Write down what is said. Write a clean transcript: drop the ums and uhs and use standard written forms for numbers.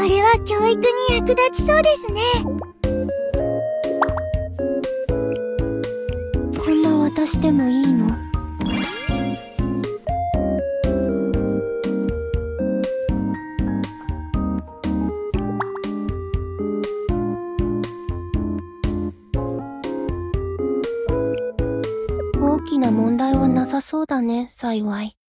れは教育に役立ちそうですね。 こんな私でもいいの？大きな問題はなさそうだね、幸い。